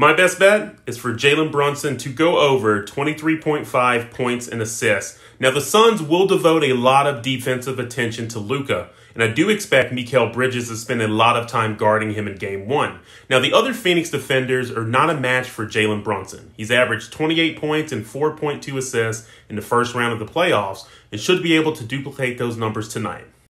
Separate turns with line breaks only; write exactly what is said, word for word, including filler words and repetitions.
My best bet is for Jalen Brunson to go over twenty-three point five points and assists. Now, the Suns will devote a lot of defensive attention to Luka, and I do expect Mikal Bridges to spend a lot of time guarding him in game one. Now, the other Phoenix defenders are not a match for Jalen Brunson. He's averaged twenty-eight points and four point two assists in the first round of the playoffs and should be able to duplicate those numbers tonight.